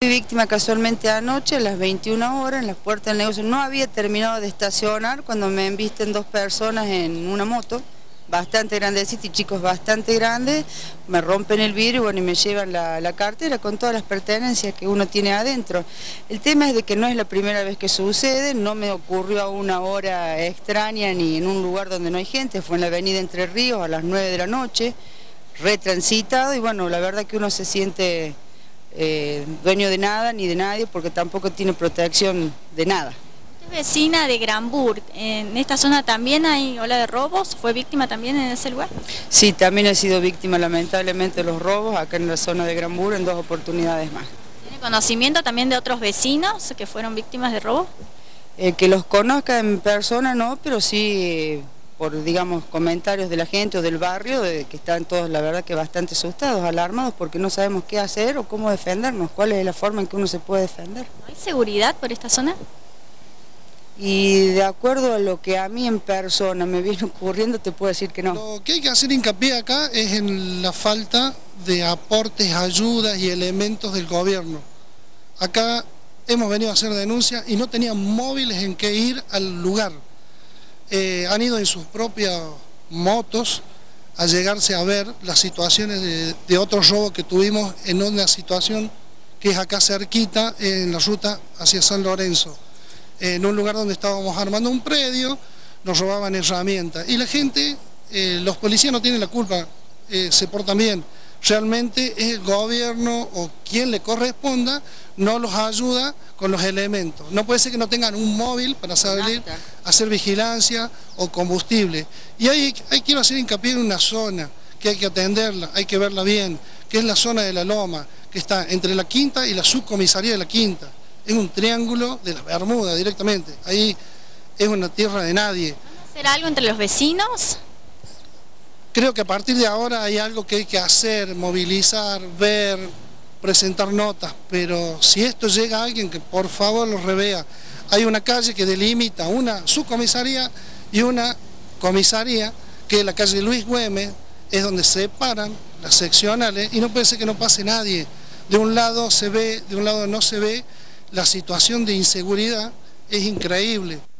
Fui víctima casualmente anoche a las 21 horas en la puerta del negocio. No había terminado de estacionar cuando me embisten dos personas en una moto, bastante grandecita y chicos bastante grandes, me rompen el vidrio y, bueno, y me llevan la cartera con todas las pertenencias que uno tiene adentro. El tema es de que no es la primera vez que sucede, no me ocurrió a una hora extraña ni en un lugar donde no hay gente, fue en la avenida Entre Ríos a las 9 de la noche, retransitado, y bueno, la verdad que uno se siente dueño de nada ni de nadie porque tampoco tiene protección de nada. Usted es vecina de Granburg, ¿en esta zona también hay ola de robos? ¿Fue víctima también en ese lugar? Sí, también he sido víctima lamentablemente de los robos acá en la zona de Granburg en 2 oportunidades más. ¿Tiene conocimiento también de otros vecinos que fueron víctimas de robo? Que los conozca en persona no, pero sí por, digamos, comentarios de la gente o del barrio, que están todos, la verdad, que bastante asustados, alarmados, porque no sabemos qué hacer o cómo defendernos, cuál es la forma en que uno se puede defender. ¿No hay seguridad por esta zona? Y de acuerdo a lo que a mí en persona me viene ocurriendo, te puedo decir que no. Lo que hay que hacer hincapié acá es en la falta de aportes, ayudas y elementos del gobierno. Acá hemos venido a hacer denuncias y no tenían móviles en que ir al lugar. Han ido en sus propias motos a llegarse a ver las situaciones de otros robos que tuvimos en una situación que es acá cerquita, en la ruta hacia San Lorenzo. En un lugar donde estábamos armando un predio, nos robaban herramientas. Y la gente, los policías no tienen la culpa, se portan bien. Realmente es el gobierno o quien le corresponda, no los ayuda con los elementos. No puede ser que no tengan un móvil para salir a hacer vigilancia o combustible. Y ahí quiero hacer hincapié en una zona que hay que atenderla, hay que verla bien, que es la zona de La Loma, que está entre la Quinta y la subcomisaría de la Quinta. Es un triángulo de las Bermudas directamente, ahí es una tierra de nadie. ¿Van a hacer algo entre los vecinos? Creo que a partir de ahora hay algo que hay que hacer, movilizar, ver, presentar notas, pero si esto llega a alguien que por favor lo revea. Hay una calle que delimita una subcomisaría y una comisaría, que es la calle Luis Güemes, es donde se separan las seccionales y no puede ser que no pase nadie. De un lado se ve, de un lado no se ve, la situación de inseguridad es increíble.